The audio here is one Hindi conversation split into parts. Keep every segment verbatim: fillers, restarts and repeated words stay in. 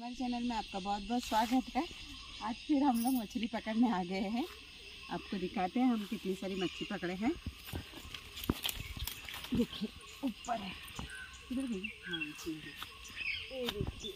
हमारे चैनल में आपका बहुत बहुत स्वागत है। आज फिर हम लोग मछली पकड़ने आ गए हैं। आपको दिखाते हैं हम कितनी सारी मछली पकड़े हैं। देखिए ऊपर है, इधर भी हाँ जी ये देखिए,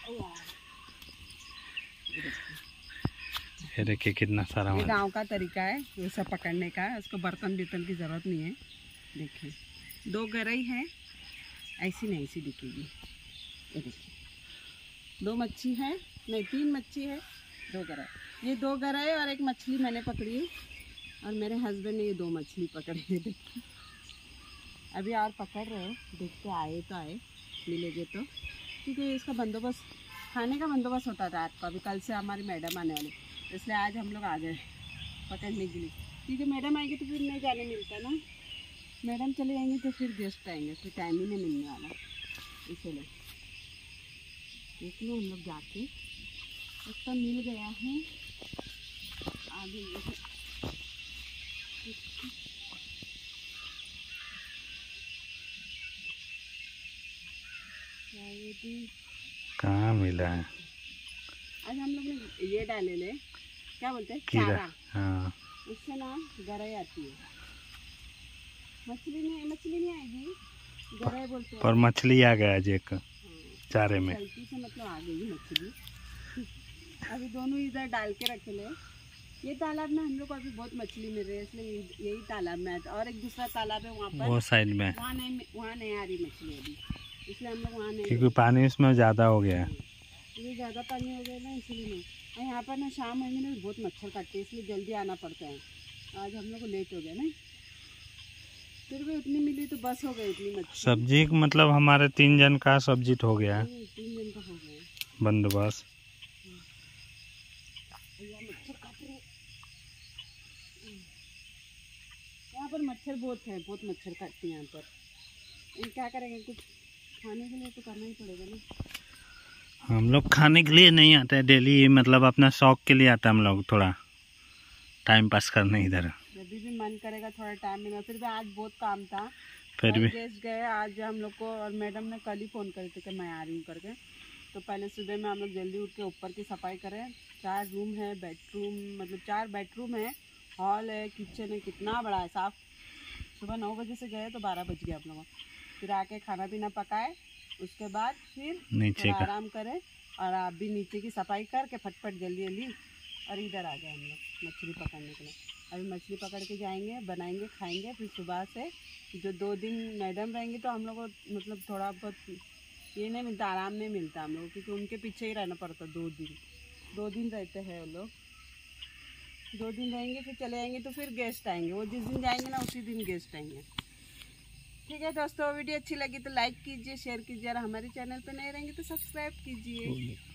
ये देखिए कितना सारा। ये गाँव का तरीका है ये सब पकड़ने का। उसको बर्तन बिर्तन की ज़रूरत नहीं है। देखिए दो गरई है, ऐसी नहीं ऐसी दिखेगी। ये देखिए दो मच्छी है, नहीं तीन मच्छी है, दो गरई। ये दो गरई और एक मछली मैंने पकड़ी और मेरे हस्बैंड ने ये दो मछली पकड़ी है। देखिए अभी और पकड़ रहे हैं, देखते आए तो आए, मिलेंगे तो, क्योंकि इसका बंदोबस्त खाने का बंदोबस्त होता था रात को। अभी कल से हमारी मैडम आने वाली, इसलिए आज हम लोग आ गए पकड़ने के लिए, क्योंकि मैडम आएगी तो फिर नहीं जाने मिलता ना। मैडम चले जाएंगे तो फिर गेस्ट आएंगे, फिर टाइम ही नहीं मिलने वाला। इसलिए देखिए हम लोग जाके उसका मिल गया है आगे। कहाँ मिला है? आज हम लोग ने ये डाले ले, क्या बोलते हैं, चारा। हाँ उससे ना गरई आती है। मछली नहीं, मछली नहीं आएगी, गरई बोलते हैं। पर मछली आ गया आज एक चारे में, गलती से मतलब आ गई मछली। अभी दोनों इधर डाल के रखे ले। ये तालाब में हम लोग को अभी बहुत मछली मिल रही है, इसलिए यही तालाब में आता। और एक दूसरा तालाब है वहाँ पर, वो साइड में, वहाँ नहीं वहाँ नहीं आ रही मछली अभी, इसलिए हम लोग वहाँ नहीं, क्योंकि पानी इसमें ज़्यादा हो गया है। ये ज़्यादा पानी हो गया ना, इसलिए नहीं। और यहाँ पर ना शाम होंगे ना बहुत मच्छर काटते हैं, इसलिए जल्दी आना पड़ता है। आज हम लोग को लेट हो गया ना, फिर भी उतनी मिली तो बस हो गई इतनी मच्छी। सब्जी मतलब हमारे तीन जन का सब्जी तो हो गया है, तीन जन का हो गया बंदोबस्त। यहाँ पर मच्छर बहुत है, बहुत मच्छर काटते हैं यहाँ पर। ये क्या करेंगे, कुछ खाने के लिए तो करना ही पड़ेगा ना। हम लोग खाने के लिए नहीं आते हैं डेली, मतलब अपना शौक के लिए आता है हम लोग, थोड़ा टाइम पास करने इधर। जब भी, भी मन करेगा थोड़ा टाइम मिला। फिर भी आज बहुत काम था, फिर भी गेस्ट गए आज हम लोग को। और मैडम ने कल ही फ़ोन करे थे कि मैं आ रही हूँ करके। तो पहले सुबह में हम लोग जल्दी उठ के ऊपर की सफाई करें। चार रूम है, बेडरूम मतलब चार बेडरूम है, हॉल है, किचन है, कितना बड़ा है साफ। सुबह नौ बजे से गए तो बारह बज गया आप लोगों। फिर आके खाना पीना पकाए, उसके बाद फिर नीचे का आराम करें। और आप भी नीचे की सफाई करके फटफट जल्दी जल्दी और इधर आ गए हम लोग मछली पकड़ने के लिए। अभी मछली पकड़ के जाएंगे, बनाएंगे, खाएंगे। फिर सुबह से जो दो दिन मैडम रहेंगी तो हम लोग को मतलब थोड़ा बहुत ये नहीं मिलता, आराम नहीं मिलता हम लोग, क्योंकि उनके पीछे ही रहना पड़ता। दो दिन दो दिन रहते हैं वो लोग, दो दिन रहेंगे फिर चले जाएंगे। तो फिर गेस्ट आएंगे, वो जिस दिन जाएंगे ना उसी दिन गेस्ट आएंगे। ठीक है दोस्तों, वीडियो अच्छी लगी तो लाइक कीजिए, शेयर कीजिए, और हमारे चैनल पर नए रहेंगे तो सब्सक्राइब कीजिए।